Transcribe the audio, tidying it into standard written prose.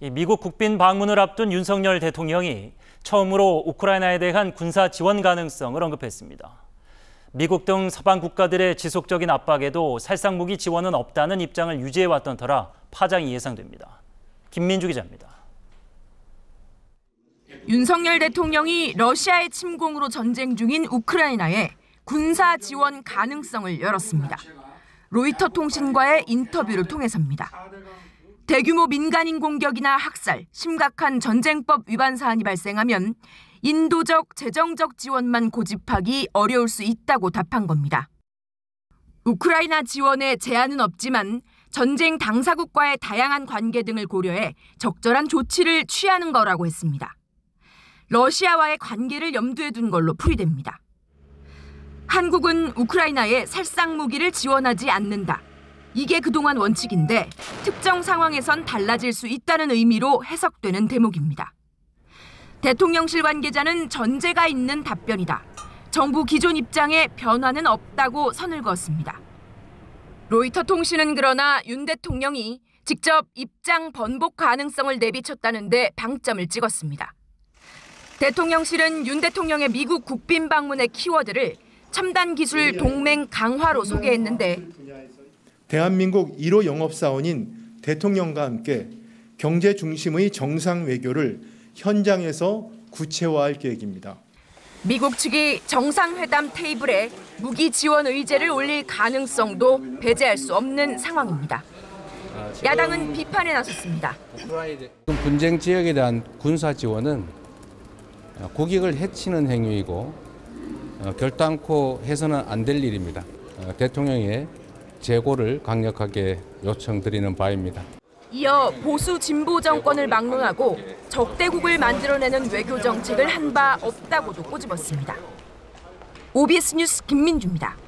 미국 국빈 방문을 앞둔 윤석열 대통령이 처음으로 우크라이나에 대한 군사 지원 가능성을 언급했습니다. 미국 등 서방 국가들의 지속적인 압박에도 살상무기 지원은 없다는 입장을 유지해왔던 터라 파장이 예상됩니다. 김민주 기자입니다. 윤석열 대통령이 러시아의 침공으로 전쟁 중인 우크라이나에 군사 지원 가능성을 열었습니다. 로이터 통신과의 인터뷰를 통해서입니다. 대규모 민간인 공격이나 학살, 심각한 전쟁법 위반 사안이 발생하면 인도적, 재정적 지원만 고집하기 어려울 수 있다고 답한 겁니다. 우크라이나 지원에 제한은 없지만 전쟁 당사국과의 다양한 관계 등을 고려해 적절한 조치를 취하는 거라고 했습니다. 러시아와의 관계를 염두에 둔 걸로 풀이됩니다. 한국은 우크라이나에 살상 무기를 지원하지 않는다. 이게 그동안 원칙인데 특정 상황에선 달라질 수 있다는 의미로 해석되는 대목입니다. 대통령실 관계자는 전제가 있는 답변이다. 정부 기존 입장에 변화는 없다고 선을 그었습니다. 로이터 통신은 그러나 윤 대통령이 직접 입장 번복 가능성을 내비쳤다는데 방점을 찍었습니다. 대통령실은 윤 대통령의 미국 국빈 방문의 키워드를 첨단 기술 동맹 강화로 소개했는데 대한민국 1호 영업사원인 대통령과 함께 경제 중심의 정상 외교를 현장에서 구체화할 계획입니다. 미국 측이 정상회담 테이블에 무기 지원 의제를 올릴 가능성도 배제할 수 없는 상황입니다. 야당은 비판에 나섰습니다. 분쟁 지역에 대한 군사 지원은 국익을 해치는 행위이고 결단코 해서는 안 될 일입니다. 대통령의 재고를 강력하게 요청드리는 바입니다. 이어 보수 진보 정권을 막론하고 적대국을 만들어내는 외교 정책을 한 바 없다고도 꼬집었습니다. OBS 뉴스 김민주입니다.